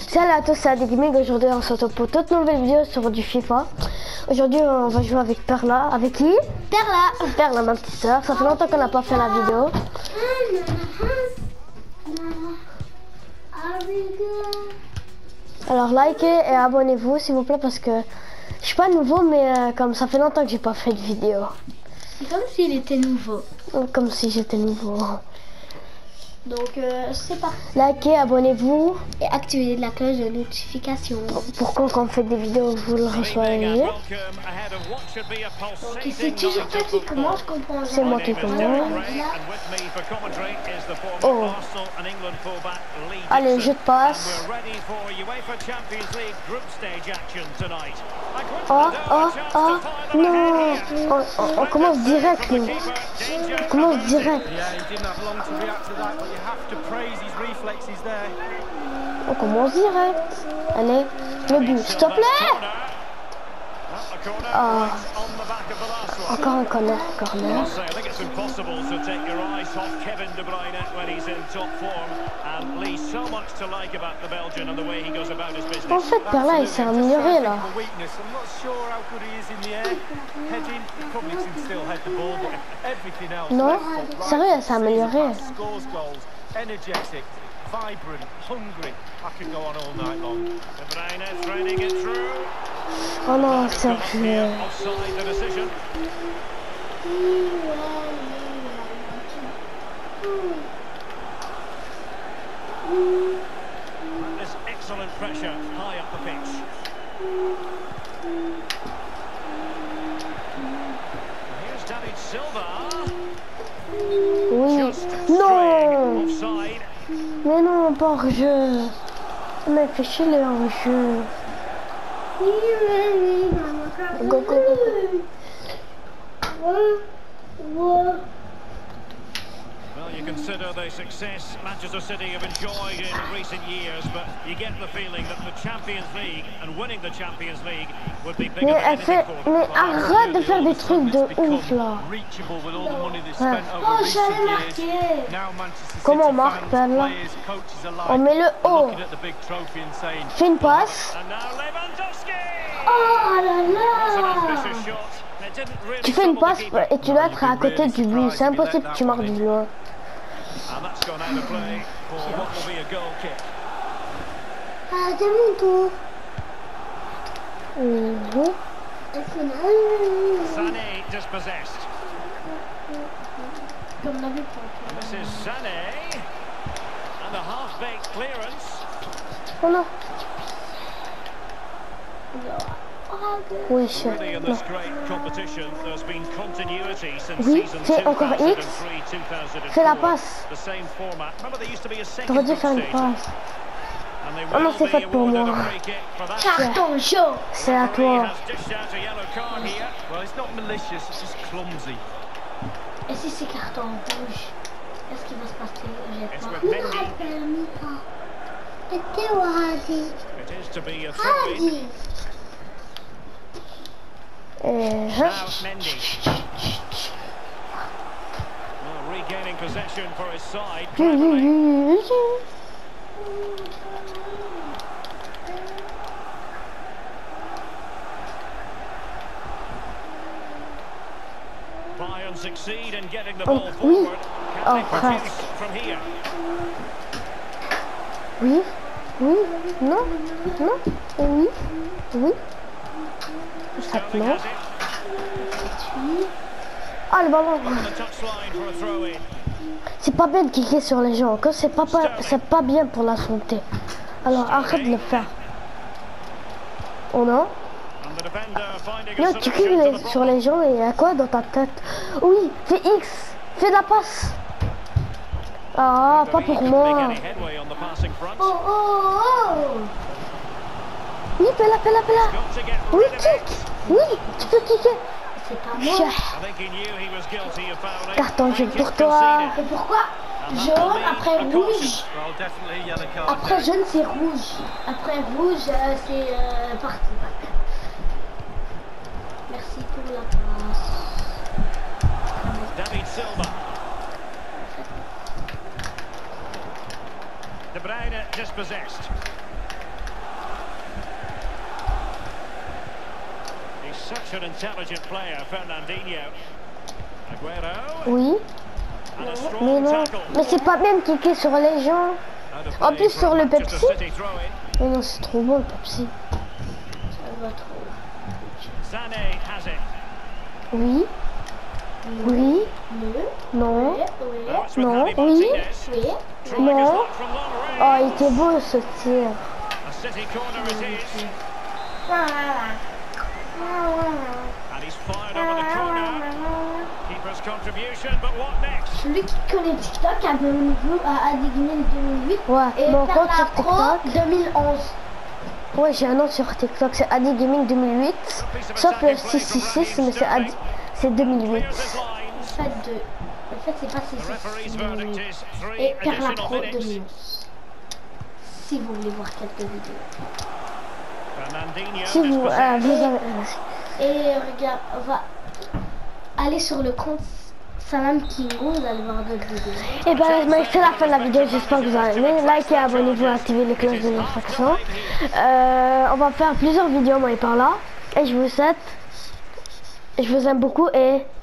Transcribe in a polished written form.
Salut à tous, c'est Adi Gaming. Aujourd'hui on se retrouve pour toute nouvelle vidéo sur du FIFA. Aujourd'hui on va jouer avec Perla. Avec qui? Perla. Perla, ma petite soeur. Ça fait longtemps qu'on n'a pas fait la vidéo. Alors likez et abonnez-vous s'il vous plaît parce que je suis pas nouveau mais comme ça fait longtemps que j'ai pas fait de vidéo. C'est comme s'il était nouveau. Comme si j'étais nouveau. Donc c'est parti. Likez, abonnez-vous. Et activez la cloche de notification. Pour quand on fait des vidéos, vous le recevez. Donc c'est toujours toi qui commence, comprends. C'est moi qui commence. Oh. Allez, je te passe. Oh, oh, oh, non. On commence direct, nous. On commence direct. On commence direct. Allez, le but, s'il te plaît. Oh. Encore un corner. En fait, Perla, il s'est amélioré là. Non, sérieux, elle s'est améliorée. Vibrant, hungry. I could go on all night long. De Bruyne threading it through. Oh non, sérieux. Offside the decision. There's excellent pressure high up the pitch. Here's David Silva. Oui. Non. Offside. Mais non, pas hors-jeu. Mais fait chier le hors-jeu. Go, go, go. Well, you consider the success Manchester City have enjoyed in recent years, but you get the feeling that the Champions League and winning the Champions League would be bigger Mais than elle fait... Mais arrête de faire des trucs de ouf là. Ouais. Oh, j'allais marquer. Comment on marque, Perla? On met le haut. Fais une passe. Oh là là. Tu fais une passe et tu dois être à côté du but. C'est impossible que tu marques du loin. Ah, c'est mon tour. Sané dispossessed. Comme la vie. This is Sané. And a half-baked clearance. Oh non. Oui, Really in this great competition, there's been continuity since oui, season fais encore X. 2003-2004. Fais la passe. The same format. Remember there used to be a T'aurais second dû faire une stage. passe. And they Oh non, will c'est be fait pour awarded moi. a free kick for that. Carton jaune. C'est à toi. Has dished out a yellow card here. Well, it's not malicious, it's just clumsy. Et si c'est carton rouge, qu'est-ce qui va se passer? It's J'ai with peur. Mendy. It is to be a throw-in. Now Mendy. Well, regaining possession for his side. Bayern succeed in getting the ball forward. Can they produce from here? Oui, non, oui. Sterling has it. Ah, le ballon. On the touchline for a throw-in. C'est pas bien de cliquer sur les gens. Quand c'est pas bien pour la santé. Alors arrête de le faire. Oh non. And the defender finding a Non, tu solution to cliques the sur les gens et il y a quoi dans ta tête? Oui, fais X. Fais de la passe. Ah, pas pour moi. Make any headway on the passing front. Oh. Oui, fais-la. Got to get Oui, rid of it. clique. Oui, tu peux cliquer. C'est pas moi. Chien. I think he knew he was guilty of fouling. Carton jaune Free pour kick toi. conceded. Et pourquoi jaune, après rouge? Well, definitely a yellow card. Après jaune, c'est rouge. Après rouge, c'est parti. Merci pour la passe. David Silva. De Bruyne dispossessed. Such an intelligent player, Fernandinho. Aguero. Oui. And a Mais strong non. tackle. Mais c'est pas bien de kicker sur les gens. Out of En play plus for sur le Manchester Pepsi. City throw-in. Mais non, c'est trop bon le Pepsi. Ça va trop. Sané has it. Oui. Oui. Le. Non. Oui. Oh, it's with Non, Javi oui. Martinez. Oui. Trying Non. his luck from long Oh, range. il était beau ce tir. A City corner it is. And he's fired over the corner. Keeper's contribution, but what next? Celui qui connaît TikTok a le niveau à Adigmin 2008 Ouais, et mon compte Perla sur Pro TikTok. 2011. Ouais, j'ai un nom sur TikTok, c'est Adi Gaming 2008. Sauf le 666, mais c'est 2008. En fait, c'est pas The referee's 666 verdict 2008 is 3 et Perla additional Pro minutes. 2011. Si vous voulez voir quelques vidéos. Fernandinho Si vous, is possessed. vous avez... Et regarde, on va aller sur le compte Salam Kingo, vous allez voir d'autres vidéos. Et ben, c'est la fin de la vidéo, j'espère que vous avez aimé. Likez, abonnez-vous, activez les cloches de notification. On va faire plusieurs vidéos, moi et par là. Et je vous souhaite, je vous aime beaucoup et